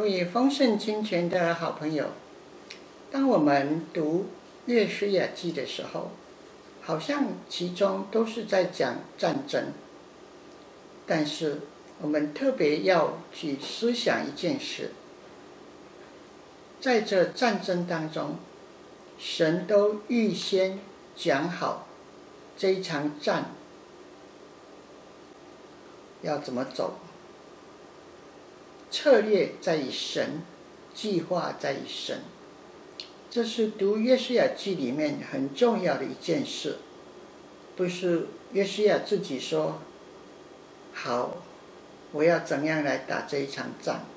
位丰盛金钱的好朋友，当我们读约书亚记的时候，好像其中都是在讲战争，但是我们特别要去思想一件事，在这战争当中，神都预先讲好这一场战要怎么走，策略在于神，计划在于神。这是读约书亚记里面很重要的一件事，不是约书亚自己说好，我要怎样来打这一场仗。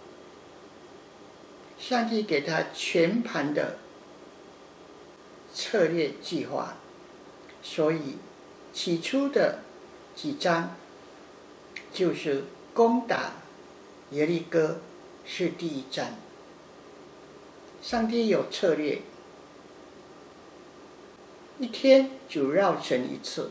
上帝给他全盘的策略计划，所以起初的几章就是攻打耶利哥是第一战。上帝有策略，一天就绕城一次，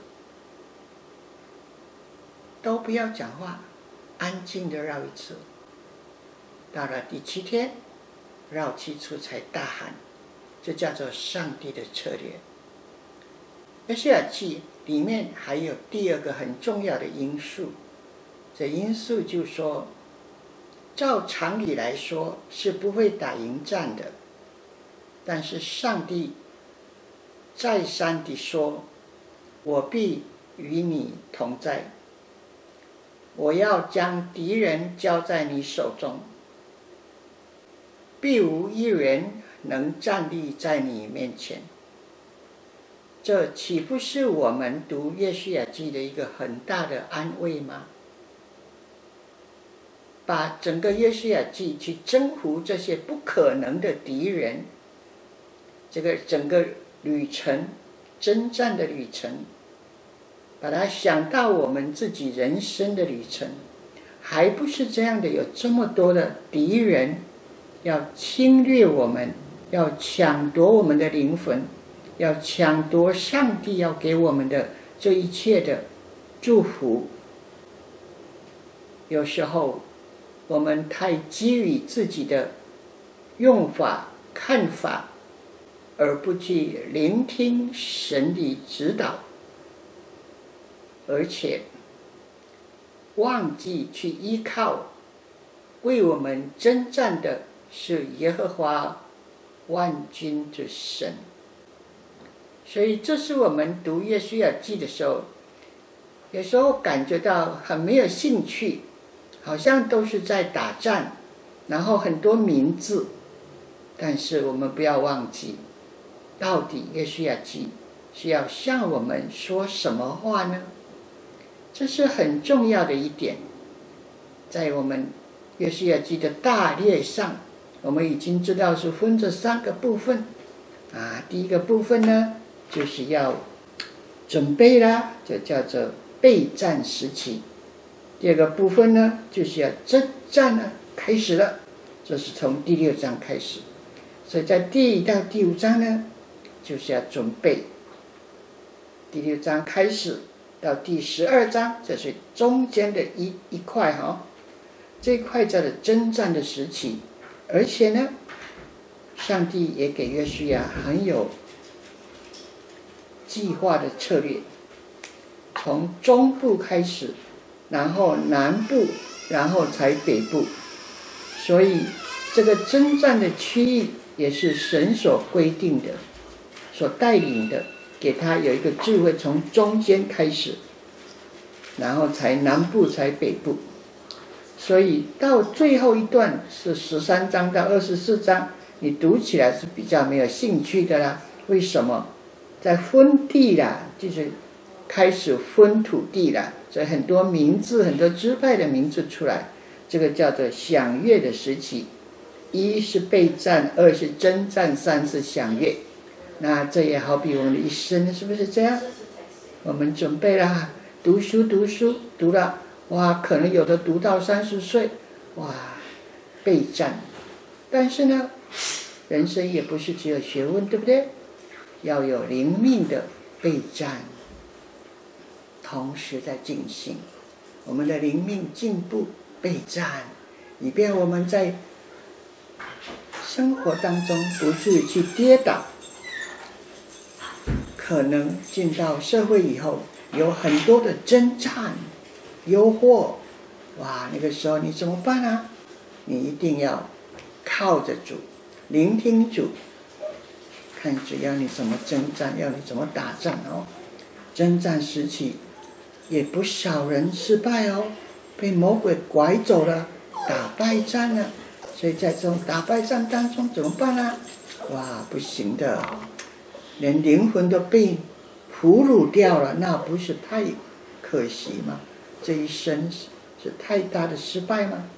都不要讲话，安静的绕一次。到了第7天，绕7次才大喊，这叫做上帝的策略。约书亚记里面还有第二个很重要的因素，这因素就是说，照常理来说是不会打赢战的，但是上帝再三地说，我必与你同在，我要将敌人交在你手中，必无一人能站立在你面前。这岂不是我们读约书亚记的一个很大的安慰吗？把整个约书亚记去征服这些不可能的敌人，这个整个旅程，征战的旅程，把它想到我们自己人生的旅程，还不是这样的，有这么多的敌人要侵略我们，要抢夺我们的灵魂，要抢夺上帝要给我们的这一切的祝福。有时候我们太基于自己的用法看法，而不去聆听神的指导，而且忘记去依靠为我们征战的是耶和华万军之神。所以这是我们读约书亚记的时候，有时候感觉到很没有兴趣，好像都是在打仗，然后很多名字，但是我们不要忘记，到底约书亚记是要向我们说什么话呢？这是很重要的一点。在我们约书亚记的大略上，我们已经知道是分这3个部分第一个部分呢，就是要准备啦，就叫做备战时期。第二个部分呢，就是要征战了，开始了，这是从第6章开始。所以在第1到第5章呢，就是要准备。第6章开始到第12章，这是中间的一块这一块叫做征战的时期。而且呢，上帝也给约书亚很有计划的策略，从中部开始，然后南部，然后才北部。所以这个征战的区域也是神所规定的，所带领的，给他有一个智慧，从中间开始，然后才南部，才北部。所以到最后一段是13章到24章，你读起来是比较没有兴趣的啦。为什么？在分地啦，就是开始分土地啦，所以很多名字，很多支派的名字出来，这个叫做享乐的时期。1是备战，2是征战，3是享乐。那这也好比我们的一生，是不是这样？我们准备了读书，读了，哇，可能有的读到30岁，哇，备战。但是呢，人生也不是只有学问，对不对？要有灵命的备战，同时在进行我们的灵命进步备战，以便我们在生活当中不是去跌倒，可能进到社会以后有很多的征战、诱惑，哇，那个时候你怎么办啊？你一定要靠着主，聆听主，看主要你怎么征战，要你怎么打仗哦。征战时期也不少人失败哦，被魔鬼拐走了，打败仗了。所以在这种打败仗当中怎么办呢？哇，不行的，连灵魂都被俘虏掉了，那不是太可惜吗？这一生是太大的失败吗？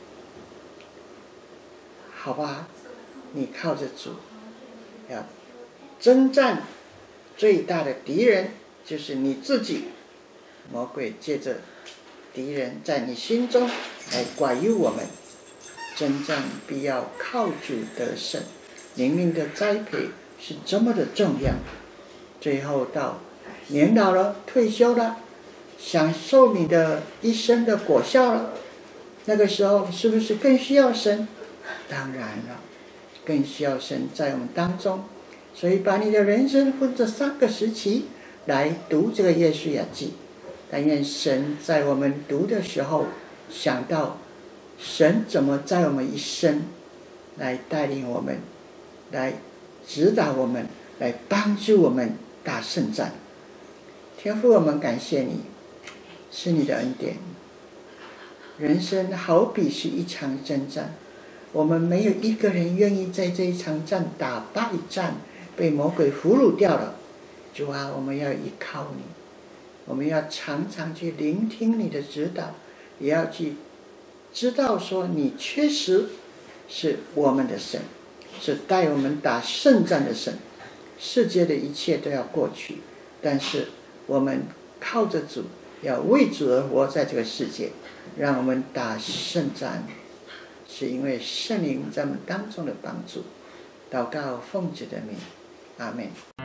好吧，你靠着主，要征战最大的敌人就是你自己。魔鬼借着敌人在你心中来拐诱我们，征战必要靠主得胜。灵命的栽培是这么的重要。最后到年老了，退休了，享受你的一生的果效了，那个时候是不是更需要神？当然了，更需要神在我们当中。所以把你的人生分这3个时期来读这个约书亚记。但愿神在我们读的时候想到神怎么在我们一生来带领我们，来指导我们，来帮助我们打胜战。天父，我们感谢你，是你的恩典。人生好比是一场征战，我们没有一个人愿意在这一场战打败战，被魔鬼俘虏掉了。主啊，我们要依靠你，我们要常常去聆听你的指导，也要去知道说你确实是我们的神，是带我们打胜战的神。世界的一切都要过去，但是我们靠着主，要为主而活在这个世界，让我们打胜战，是因为圣灵在我们当中的帮助。祷告奉主的名，阿们。